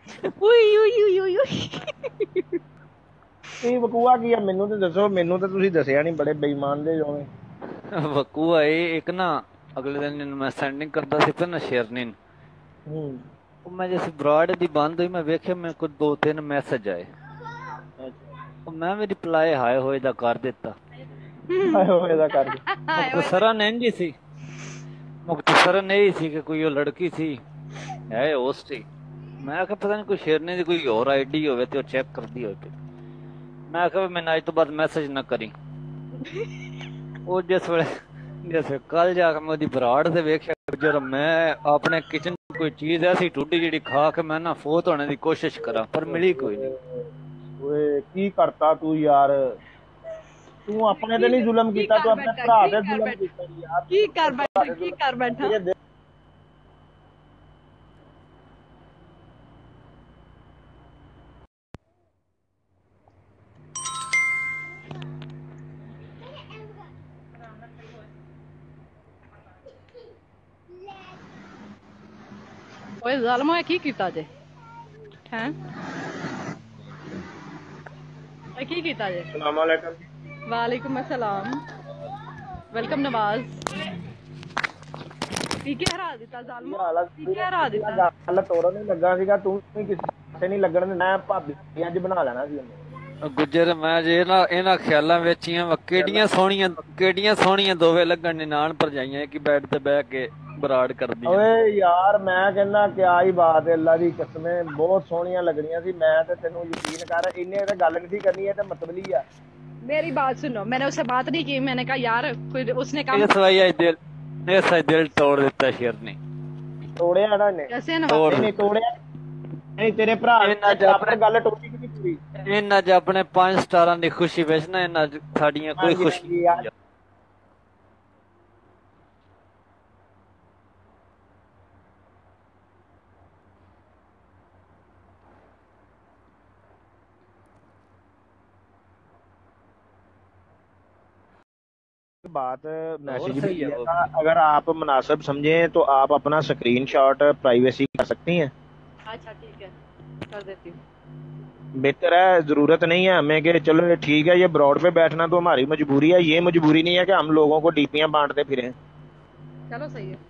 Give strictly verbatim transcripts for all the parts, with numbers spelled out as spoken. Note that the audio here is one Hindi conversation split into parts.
ਉਈ ਉਈ ਉਈ ਉਈ ਉਈ ਤੁਸੀਂ ਵਕੂਆ ਕੀ ਆ ਮੈਨੂੰ ਤੇ ਦੱਸੋ, ਮੈਨੂੰ ਤੇ ਤੁਸੀਂ ਦੱਸਿਆ ਨਹੀਂ, ਬੜੇ ਬੇਈਮਾਨ ਦੇ ਹੋਵੇਂ। ਵਕੂਆ ਇਹ ਇੱਕ ਨਾ ਅਗਲੇ ਦਿਨ ਮੈਂ ਸੈਂਡਿੰਗ ਕਰਦਾ ਸੀ ਫਿਰ ਨਾ ਸ਼ੇਰਨੀ ਨੂੰ, ਹੂੰ ਉਹ ਮੈਂ ਜਿਸ ਬਰਾਡ ਦੀ ਬੰਦ ਹੋਈ ਮੈਂ ਵੇਖਿਆ ਮੇਰੇ ਕੋਲ ਦੋ ਤਿੰਨ ਮੈਸੇਜ ਆਏ, ਉਹ ਮੈਂ ਵੀ ਰਿਪਲਾਈ ਹਾਏ ਹੋਏ ਦਾ ਕਰ ਦਿੱਤਾ। ਹਾਏ ਹੋਏ ਦਾ ਕਰ ਮੁਖਤਸਰਨ ਇੰਝ ਹੀ ਸੀ, ਮੁਖਤਸਰਨ ਇਹ ਸੀ ਕਿ ਕੋਈ ਉਹ ਲੜਕੀ ਸੀ ਹੈ ਹੋਸਟ ਸੀ। ਮੈਂ ਕਿਹਾ ਪਤਾ ਨਹੀਂ ਕੋਈ ਸ਼ੇਰਨੀ ਦੀ ਕੋਈ ਹੋਰ ਆਈ ਡੀ ਹੋਵੇ ਤੇ ਉਹ ਚੈੱਕ ਕਰਦੀ ਹੋਵੇ। ਮੈਂ ਕਿਹਾ ਮੈਨੂੰ ਅੱਜ ਤੋਂ ਬਾਅਦ ਮੈਸੇਜ ਨਾ ਕਰੀ। ਉਹ ਜਿਸ ਵੇਲੇ ਜਿਸ ਕੱਲ ਜਾ ਕੇ ਮੈਂ ਉਹਦੀ ਬਰਾੜ ਤੇ ਵੇਖਿਆ, ਜਦੋਂ ਮੈਂ ਆਪਣੇ ਕਿਚਨ ਕੋਈ ਚੀਜ਼ ਐਸੀ ਟੁੱਟੀ ਜਿਹੜੀ ਖਾ ਕੇ ਮੈਂ ਨਾ ਫੋਤ ਹੋਣੇ ਦੀ ਕੋਸ਼ਿਸ਼ ਕਰਾਂ ਪਰ ਮਿਲੀ ਕੋਈ ਨਹੀਂ। ਓਏ ਕੀ ਕਰਤਾ ਤੂੰ ਯਾਰ, ਤੂੰ ਆਪਣੇ ਤੇ ਨਹੀਂ ਜ਼ੁਲਮ ਕੀਤਾ, ਤੂੰ ਆਪਣੇ ਭਰਾ ਤੇ ਜ਼ੁਲਮ ਕੀਤਾ ਯਾਰ। ਕੀ ਕਰ ਬੈਠਾ ਕੀ ਕਰ ਬੈਠਾ ਓਏ ਜ਼ਾਲਮੋ ਕੀ ਕੀਤਾ ਜੇ ਹੈ ਕੀ ਕੀਤਾ ਜੇ? अस्सलाम वालेकुम। वालेकुम अस्सलाम। वेलकम नवाज। पीके हरा दिता ਜ਼ਾਲਮੋ, पीके हरा दिता। ਗੱਲ ਤੋੜਨ ਨਹੀਂ ਲੱਗਾ ਸੀਗਾ, ਤੂੰ ਵੀ ਕਿਸੇ ਨਹੀਂ ਲੱਗਣ ਦੇਣਾ। ਮੈਂ ਭਾਬੀ ਅੱਜ ਬਣਾ ਲੈਣਾ ਸੀ ਉਹਨੇ। ਗੁੱਜਰ ਮੈਂ ਜੇ ਨਾ ਇਹਨਾਂ ਖਿਆਲਾਂ ਵਿੱਚ ਹੀ ਆ, ਕਿਹੜੀਆਂ ਸੋਹਣੀਆਂ ਕਿਹੜੀਆਂ ਸੋਹਣੀਆਂ ਦੋਵੇਂ ਲੱਗਣ ਨੇ ਨਾਨ ਭਰਜਾਈਆਂ ਕਿ ਬੈੱਡ ਤੇ ਬਹਿ ਕੇ ਬਰਾੜ ਕਰਦੀ। ਓਏ ਯਾਰ ਮੈਂ ਕਹਿੰਦਾ ਕਿਆ ਹੀ ਬਾਤ ਹੈ, ਅੱਲਾ ਦੀ ਕਸਮੇ ਬਹੁਤ ਸੋਹਣੀਆਂ ਲੱਗਣੀਆਂ ਸੀ। मैं तो तेनू यकीन कर इन्हें तो गल नहीं करनी है, तो मतबली है। मेरी बात सुनो, मैंने उससे बात नहीं की। मैंने कहा यार कोई उसने काम इस वजह दिल इस दिल तोड़ देता शेरनी। तोड़या ना इन्हें कैसे ना तोड़ नहीं तोड़या नहीं तेरे भरा ने अपने गल टोटी नहीं पूरी। इन्हां च अपने पांच स्टारां दी खुशी विच ना इन्हां च साडियां कोई खुशी यार। बात मैसेज भी किया था, अगर आप मुनासिब समझें तो आप अपना स्क्रीनशॉट प्राइवेसी कर सकती हैं। अच्छा ठीक है कर देती हूँ। बेहतर है, जरूरत नहीं है हमें कि चलो ठीक है ये ब्रॉड पे बैठना तो हमारी मजबूरी है, ये मजबूरी नहीं है कि हम लोगों को डीपियां बांटते फिरें। चलो सही है,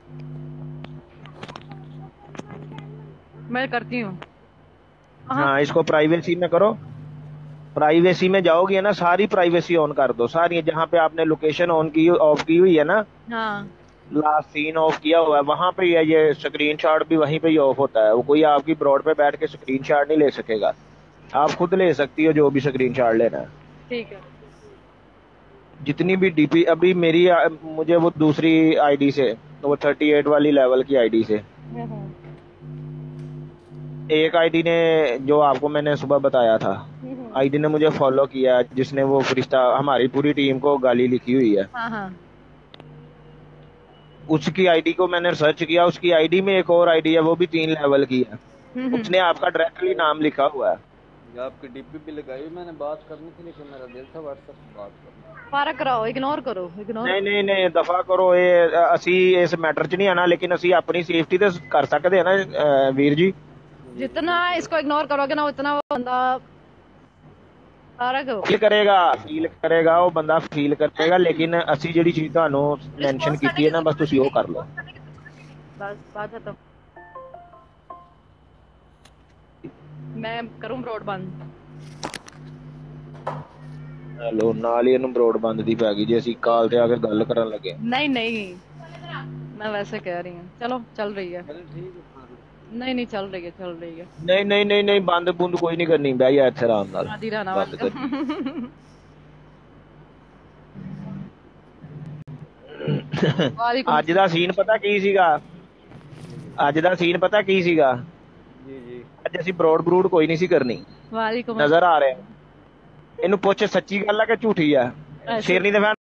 मैं करती हूँ। हाँ इसको प्राइवेसी में करो, प्राइवेसी में जाओगी है ना, सारी प्राइवेसी ऑन कर दो सारी। जहाँ पे आपने लोकेशन ऑन की ऑफ की हुई है ना, हाँ लास्ट सीन ऑफ किया हुआ है वहां पे है, ये स्क्रीनशॉट भी वहीं पे ही ऑफ होता है। वो कोई आपकी ब्रॉड पे बैठ के स्क्रीनशॉट नहीं ले सकेगा, आप खुद ले सकती हो जो भी स्क्रीनशॉट लेना है। ठीक है। जितनी भी डीपी अभी मेरी मुझे वो दूसरी आईडी से, वो थर्टी एट वाली लेवल की आईडी से एक आईडी ने, जो आपको मैंने सुबह बताया था, आईडी ने मुझे फॉलो किया, जिसने वो फरिश्ता हमारी पूरी टीम को गाली लिखी हुई है। हाँ हाँ। उसकी आईडी को मैंने सर्च किया, उसकी आईडी में एक और आईडी है वो भी तीन लेवल की है, उसने आपका डायरेक्टली नाम लिखा हुआ है। आपकी डीपी भी लगाई मैंने बात करनी थी, लेकिन मेरा दिल था व्हाट्सएप पे बात करना। फारक कराओ, इग्नोर करो, इग्नोर। नहीं नहीं नहीं दफा करो, ये असी इस मैटर च नहीं आना, लेकिन असी अपनी सेफ्टी तो कर सकते हैं ना वीर जी। जितना इसको इग्नोर करोगे ना उतना वो बंदा फील करेगा, फील करेगा वो बंदा फील करेगा, लेकिन असी जिहड़ी चीज तुहानू मेंशन कीती है ना बस तुसी वो कर लो। बस बात है तो मैं करूं ब्रॉड बंद। हेलो नाल ही इहनू ब्रॉड बंद दी पै गई जी, असी कॉल ते आके गल करन लगे। नहीं नहीं मैं वैसे कह रही हूं, चलो चल रही है। नहीं नहीं चल रही है, चल रही है। नहीं नहीं नहीं नहीं बंद बूंद कोई नहीं करनी, बह जा इत्थे आराम नाल आधी रहना वाला। ਅੱਜ ਦਾ ਸੀਨ ਪਤਾ ਕੀ ਸੀਗਾ, ਅੱਜ ਦਾ ਸੀਨ ਪਤਾ ਕੀ ਸੀਗਾ ਜੀ ਜੀ, ਅੱਜ ਅਸੀਂ ਬਰੋਡ ਬਰੂਡ ਕੋਈ ਨਹੀਂ ਸੀ ਕਰਨੀ। ਵਾਲੇਕੁਮ ਨਜ਼ਰ ਆ ਰਿਹਾ, ਇਹਨੂੰ ਪੁੱਛ ਸੱਚੀ ਗੱਲ ਆ ਕਿ ਝੂਠੀ ਆ। ਸ਼ੇਰਨੀ ਦੇ